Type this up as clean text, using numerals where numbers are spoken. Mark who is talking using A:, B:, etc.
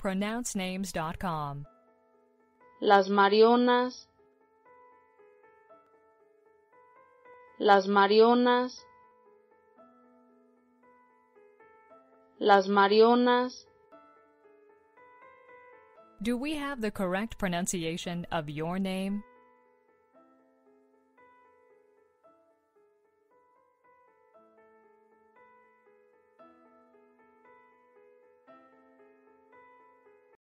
A: pronouncenames.com.
B: Las Marionas, las Marionas, las Marionas.
A: Do we have the correct pronunciation of your name?